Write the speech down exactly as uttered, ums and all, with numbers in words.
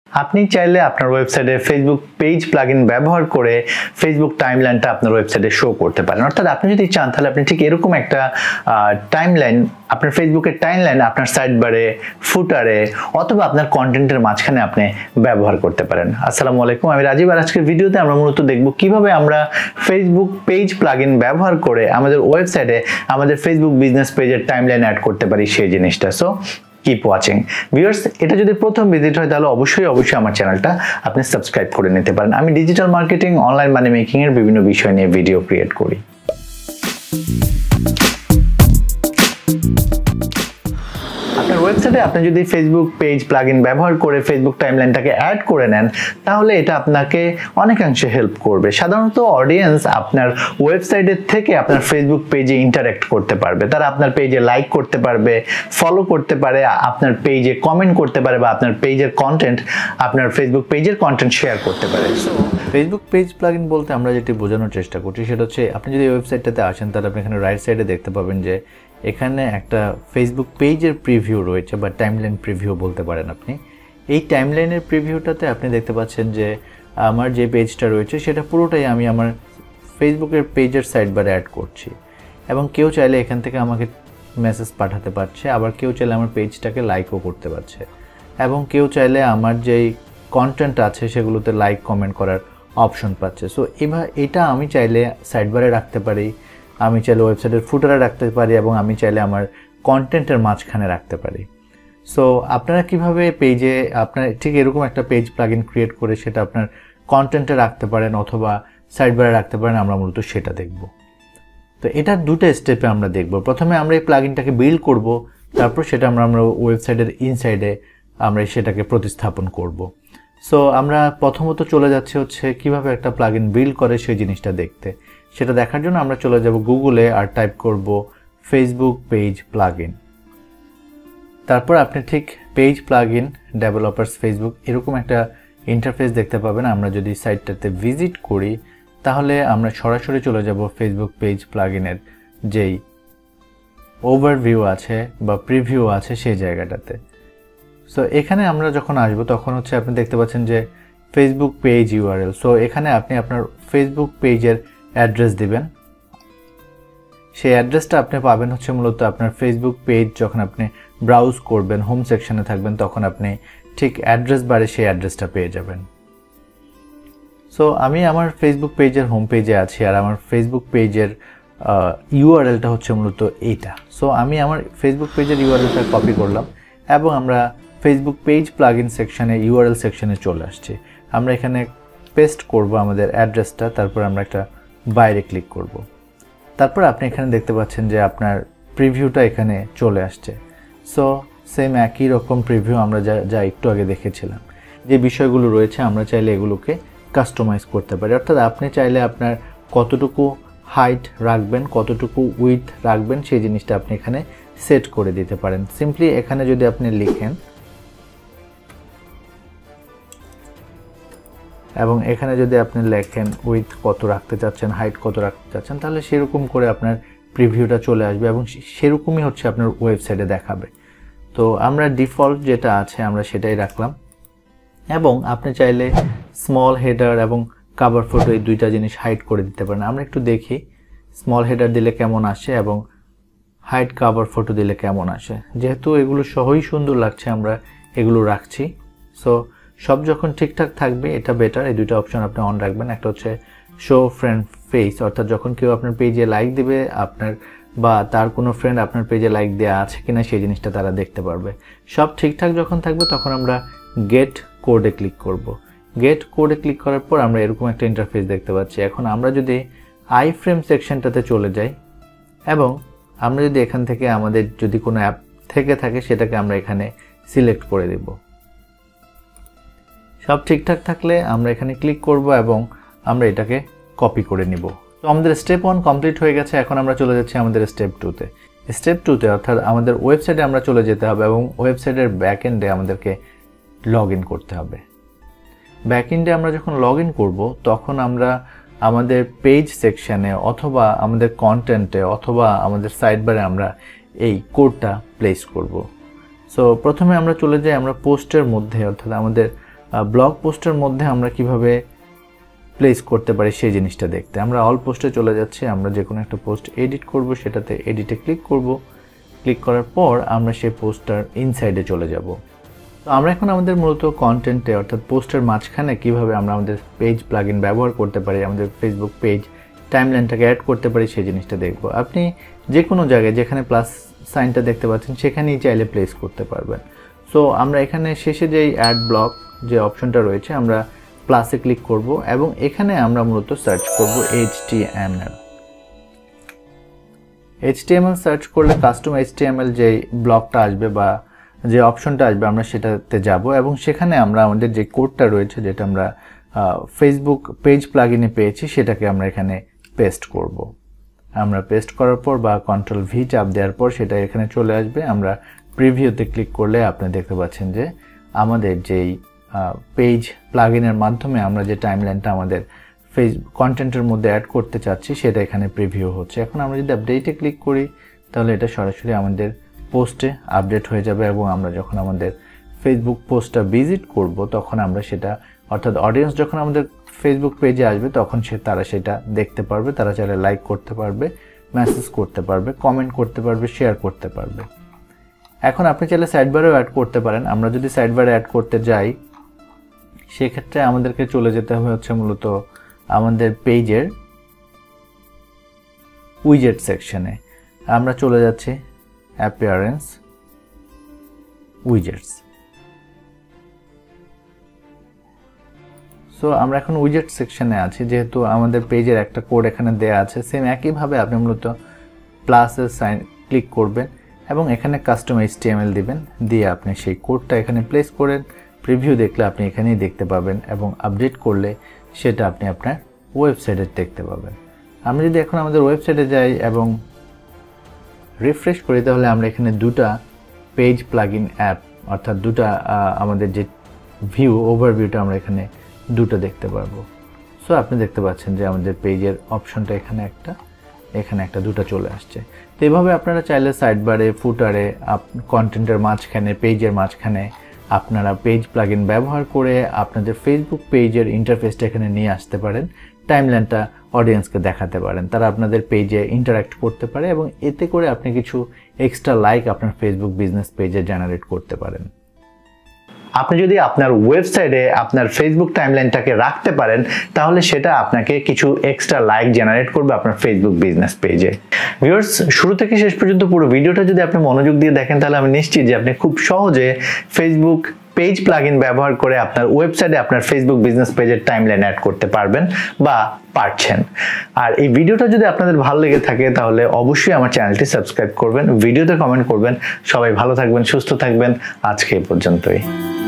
আপনি চাইলে আপনার ওয়েবসাইটে ফেসবুক পেজ প্লাগইন ব্যবহার করে ফেসবুক টাইমলাইনটা আপনার ওয়েবসাইটে শো করতে পারেন। অর্থাৎ আপনি যদি চান তাহলে আপনি ঠিক এরকম একটা টাইমলাইন আপনার ফেসবুকের টাইমলাইন আপনার সাইড বারে, ফুটারে অথবা আপনার কন্টেন্টের মাঝখানে আপনি ব্যবহার করতে পারেন। আসসালামু আলাইকুম, আমি রাজীব। আর আজকের ভিডিওতে আমরা মূলত দেখব কিভাবে আমরা ফেসবুক পেজ প্লাগইন ব্যবহার করে আমাদের ওয়েবসাইটে আমাদের ফেসবুক বিজনেস পেজের টাইমলাইন অ্যাড করতে পারি সেই জিনিসটা। So keep watching viewers. এটা যদি প্রথম ভিজিট হয় তাহলে অবশ্যই অবশ্যই আমার চ্যানেলটা আপনি সাবস্ক্রাইব করে নিতে পারেন। আমি digital marketing, online money making এর বিভিন্ন বিষয় নিয়ে ভিডিও ক্রিয়েট করি। আপনার ওয়েবসাইটে আপনি যদি ফেসবুক পেজ প্লাগইন ব্যবহার করে ফেসবুক টাইমলাইনটাকে অ্যাড করে নেন তাহলে এটা আপনাকে অনেকাংশে হেল্প করবে। সাধারণত অডিয়েন্স আপনার ওয়েবসাইটের থেকে আপনার ফেসবুক পেজে ইন্টারঅ্যাক্ট করতে পারবে, তারা আপনার পেজে লাইক করতে পারবে, ফলো করতে পারে, আপনার পেজে কমেন্ট করতে পারে বা আপনার পেজের কন্টেন্ট আপনার ফেসবুক পেজের কন্টেন্ট শেয়ার করতে পারে। সো ফেসবুক পেজ প্লাগইন বলতে আমরা যেটি বোঝানোর চেষ্টা করছি সেটা হচ্ছে আপনি যদি ওয়েবসাইটটাতে আসেন তাহলে আপনি এখানে রাইট সাইডে দেখতে পাবেন যে এখানে একটা ফেসবুক পেজের প্রিভিউ রয়েছে বা টাইমলাইন প্রিভিউ বলতে পারেন আপনি। এই টাইমলাইনের প্রিভিউটাতে আপনি দেখতে পাচ্ছেন যে আমার যে পেজটা রয়েছে সেটা পুরোটাই আমি আমার ফেসবুকের পেজের সাইড বারে অ্যাড করছি এবং কেউ চাইলে এখান থেকে আমাকে মেসেজ পাঠাতে পারছে, আবার কেউ চাইলে আমার পেজটাকে লাইকও করতে পারছে এবং কেউ চাইলে আমার যেই কন্টেন্ট আছে সেগুলোতে লাইক কমেন্ট করার অপশন পাচ্ছে। সো এবার এটা আমি চাইলে সাইড বারে রাখতে পারি, আমি চাইলে ওয়েবসাইটের ফুটারে রাখতে পারি এবং আমি চাইলে আমার কন্টেন্টের মাঝখানে রাখতে পারি। সো আপনারা কিভাবে পেজে আপনার ঠিক এরকম একটা পেজ প্লাগইন ক্রিয়েট করে সেটা আপনার কন্টেন্টে রাখতে পারেন অথবা সাইড বারে রাখতে পারেন, আমরা মূলত সেটা দেখব। তো এটার দুটো স্টেপে আমরা দেখব। প্রথমে আমরা এই প্লাগইনটাকে বিল্ড করব, তারপর সেটা আমরা আমরা ওয়েবসাইটের ইনসাইডে আমরা সেটাকে প্রতিস্থাপন করব। সো আমরা প্রথমত চলে যাচ্ছি হচ্ছে কিভাবে একটা প্লাগইন বিল্ড করে সেই জিনিসটা দেখতে। সেটা দেখার জন্য আমরা চলে যাব গুগলে আর টাইপ করব ফেসবুক পেজ প্লাগইন। তারপর আপনি ঠিক পেজ প্লাগইন ডেভেলপার্স ফেসবুক এরকম একটা ইন্টারফেস দেখতে পাবেন। আমরা যদি সাইটটাতে ভিজিট করি তাহলে আমরা সরাসরি চলে যাব ফেসবুক পেজ প্লাগইনের যেই ওভারভিউ আছে বা প্রিভিউ আছে সেই জায়গাটাতে। সো এখানে আমরা যখন আসবো তখন হচ্ছে আপনি দেখতে পাচ্ছেন যে ফেসবুক পেজ ইউআরএল। সো এখানে আপনি আপনার ফেসবুক পেজের অ্যাড্রেস দিবেন। সেই অ্যাড্রেসটা আপনি পাবেন হচ্ছে মূলত আপনার ফেসবুক পেজ যখন আপনি ব্রাউজ করবেন, হোম সেকশনে থাকবেন, তখন আপনি ঠিক অ্যাড্রেস বারে সেই অ্যাড্রেসটা পেয়ে যাবেন। সো আমি আমার ফেসবুক পেজের হোম পেজে আছি আর আমার ফেসবুক পেজের ইউআরএলটা হচ্ছে মূলত এইটা। সো আমি আমার ফেসবুক পেজের ইউআরএলটা কপি করলাম এবং আমরা ফেসবুক পেজ প্লাগইন সেকশনে ইউআরএল সেকশনে চলে আসছি। আমরা এখানে পেস্ট করব আমাদের অ্যাড্রেসটা, তারপর আমরা একটা বাইরে ক্লিক করব। তারপর আপনি এখানে দেখতে পাচ্ছেন যে আপনার প্রিভিউটা এখানে চলে আসছে। সো সেম একই রকম প্রিভিউ আমরা যা যা একটু আগে দেখেছিলাম। যে বিষয়গুলো রয়েছে আমরা চাইলে এগুলোকে কাস্টমাইজ করতে পারি। অর্থাৎ আপনি চাইলে আপনার কতটুকু হাইট রাখবেন, কতটুকু উইথ রাখবেন সেই জিনিসটা আপনি এখানে সেট করে দিতে পারেন। সিম্পলি এখানে যদি আপনি লিখেন এবং এখানে যদি আপনি লেখেন উইথ কত রাখতে চাচ্ছেন, হাইট কত রাখতে চাচ্ছেন, তাহলে সেরকম করে আপনার প্রিভিউটা চলে আসবে এবং সেরকমই হচ্ছে আপনার ওয়েবসাইটে দেখাবে। তো আমরা ডিফল্ট যেটা আছে আমরা সেটাই রাখলাম এবং আপনি চাইলে স্মল হেডার এবং কভার ফটো এই দুইটা জিনিস হাইড করে দিতে পারেন। আমরা একটু দেখি স্মল হেডার দিলে কেমন আসে এবং হাইড কভার ফটো দিলে কেমন আসে। যেহেতু এগুলো সহই সুন্দর লাগছে আমরা এগুলো রাখছি। সো সব যখন ঠিকঠাক থাকবে এটা বেটার। এই দুইটা অপশন আপনি অন রাখবেন। একটা হচ্ছে শো ফ্রেন্ড ফেস, অর্থাৎ যখন কেউ আপনার পেজে লাইক দিবে আপনার বা তার কোনো ফ্রেন্ড আপনার পেজে লাইক দেওয়া আছে কিনা সেই জিনিসটা তারা দেখতে পারবে। সব ঠিকঠাক যখন থাকবে তখন আমরা গেট কোডে ক্লিক করব। গেট কোডে ক্লিক করার পর আমরা এরকম একটা ইন্টারফেস দেখতে পাচ্ছি। এখন আমরা যদি আই ফ্রেম সেকশনটাতে চলে যাই এবং আমরা যদি এখান থেকে আমাদের যদি কোনো অ্যাপ থেকে থাকে সেটাকে আমরা এখানে সিলেক্ট করে দেব। সব ঠিকঠাক থাকলে আমরা এখানে ক্লিক করব এবং আমরা এটাকে কপি করে নিব। তো আমাদের স্টেপ ওয়ান কমপ্লিট হয়ে গেছে। এখন আমরা চলে যাচ্ছি আমাদের স্টেপ টুতে। স্টেপ টুতে অর্থাৎ আমাদের ওয়েবসাইটে আমরা চলে যেতে হবে এবং ওয়েবসাইটের ব্যাক এন্ডে আমাদেরকে লগ ইন করতে হবে। ব্যাক এন্ডে আমরা যখন লগ ইন করবো তখন আমরা আমাদের পেজ সেকশনে অথবা আমাদের কন্টেন্টে অথবা আমাদের সাইড বারে আমরা এই কোডটা প্লেস করব। সো প্রথমে আমরা চলে যাই আমরা পোস্টের মধ্যে, অর্থাৎ আমাদের ব্লগ পোস্টের মধ্যে আমরা কিভাবে প্লেস করতে পারি সেই জিনিসটা দেখতে। আমরা অল পোস্টে চলে যাচ্ছি, আমরা যে কোনো একটা পোস্ট এডিট করব, সেটাতে এডিটে ক্লিক করব। ক্লিক করার পর আমরা সেই পোস্টটার ইনসাইডে চলে যাব। তো আমরা এখন আমাদের মূলত কন্টেন্টে অর্থাৎ পোস্টের মাঝখানে কিভাবে আমরা আমাদের পেজ প্লাগইন ব্যবহার করতে পারি, আমাদের ফেসবুক পেজ টাইমলাইনটাকে অ্যাড করতে পারি সেই জিনিসটা দেখব। আপনি যে কোনো জায়গায় যেখানে প্লাস সাইনটা দেখতে পাচ্ছেন সেখানেই চাইলে প্লেস করতে পারবেন। সো আমরা এখানে শেষে যেই অ্যাড ব্লক যে অপশনটা রয়েছে আমরা প্লাসে ক্লিক করব এবং এখানে আমরা মূলত সার্চ করব H T M L. H T M L search করলে custom H T M L যে ব্লকটা আসবে বা যে অপশনটা আসবে আমরা সেটাতে যাব এবং সেখানে আমরা আমাদের যে কোডটা রয়েছে যেটা আমরা ফেসবুক পেজ প্লাগইনে পেয়েছি সেটাকে আমরা এখানে পেস্ট করব। আমরা পেস্ট করার পর বা কন্ট্রোল ভি চাপ দেওয়ার পর সেটা এখানে চলে আসবে। আমরা প্রিভিউতে ক্লিক করলে আপনি দেখতে পাচ্ছেন যে আমাদের যেই পেজ প্লাগইনের মাধ্যমে আমরা যে টাইমলাইনটা আমাদের ফেস কন্টেন্টের মধ্যে অ্যাড করতে চাচ্ছি সেটা এখানে প্রিভিউ হচ্ছে। এখন আমরা যদি আপডেটে ক্লিক করি তাহলে এটা সরাসরি আমাদের পোস্টে আপডেট হয়ে যাবে এবং আমরা যখন আমাদের ফেসবুক পোস্টটা ভিজিট করব তখন আমরা সেটা অর্থাৎ অডিয়েন্স যখন আমাদের ফেসবুক পেজে আসবে তখন সে তারা সেটা দেখতে পারবে, তারা চাইলে লাইক করতে পারবে, মেসেজ করতে পারবে, কমেন্ট করতে পারবে, শেয়ার করতে পারবে। এখন আপনি চাইলে সাইডবারেও অ্যাড করতে পারেন। আমরা যদি সাইডবারে অ্যাড করতে যাই সেক্ষেত্রে আমাদেরকে চলে যেতে হবে হচ্ছে মূলত আমাদের পেজের উইজেট সেকশনে। আমরা চলে যাচ্ছি অ্যাপিয়ারেন্স উইজেটস। সো আমরা এখন উইজেট সেকশনে আছি, যেহেতু আমাদের পেজের একটা কোড এখানে দেয়া আছে। সেম একইভাবে আপনি মূলত প্লাসের সাইন ক্লিক করবেন এবং এখানে custom H T M L দিবেন, দিয়ে আপনি সেই কোডটা এখানে প্লেস করেন। প্রিভিউ দেখলে আপনি এখানেই দেখতে পাবেন এবং আপডেট করলে সেটা আপনি আপনার ওয়েবসাইটে দেখতে পাবেন। আমরা যদি এখন আমাদের ওয়েবসাইটে যাই এবং রিফ্রেশ করি তাহলে আমরা এখানে দুটা পেজ প্লাগইন অ্যাপ অর্থাৎ দুটা আমাদের যে ভিউ ওভারভিউটা আমরা এখানে দুটো দেখতে পারবো। সো আপনি দেখতে পাচ্ছেন যে আমাদের পেজের অপশনটা এখানে একটা, এখানে একটা, দুটো চলে আসছে। তো এভাবে আপনারা চাইলে সাইডবারে, ফুটারে, কন্টেন্টের মাঝখানে, পেজের মাঝখানে আপনারা পেজ প্লাগইন ব্যবহার করে আপনাদের ফেসবুক পেজের ইন্টারফেসটা এখানে নিয়ে আসতে পারেন, টাইমলাইনটা অডিয়েন্সকে দেখাতে পারেন, তারা আপনাদের পেজে ইন্টারাক্ট করতে পারে এবং এতে করে আপনি কিছু এক্সট্রা লাইক আপনার ফেসবুক বিজনেস পেজে জেনারেট করতে পারেন। আপনি যদি আপনার ওয়েবসাইটে আপনার ফেসবুক টাইমলাইনটাকে রাখতে পারেন তাহলে সেটা আপনাকে কিছু এক্সট্রা লাইক জেনারেট করবে আপনার ফেসবুক বিজনেস পেজে। ভিউয়ার্স, শুরু থেকে শেষ পর্যন্ত পুরো ভিডিওটা যদি আপনি মনোযোগ দিয়ে দেখেন তাহলে আমি নিশ্চিত যে আপনি খুব সহজে ফেসবুক পেজ প্লাগইন ব্যবহার করে আপনার ওয়েবসাইটে আপনার ফেসবুক বিজনেস পেজের টাইমলাইন অ্যাড করতে পারবেন বা পারছেন। আর এই ভিডিওটা যদি আপনাদের ভালো লেগে থাকে তাহলে অবশ্যই আমার চ্যানেলটি সাবস্ক্রাইব করবেন, ভিডিওতে কমেন্ট করবেন। সবাই ভালো থাকবেন, সুস্থ থাকবেন। আজকে এই পর্যন্তই।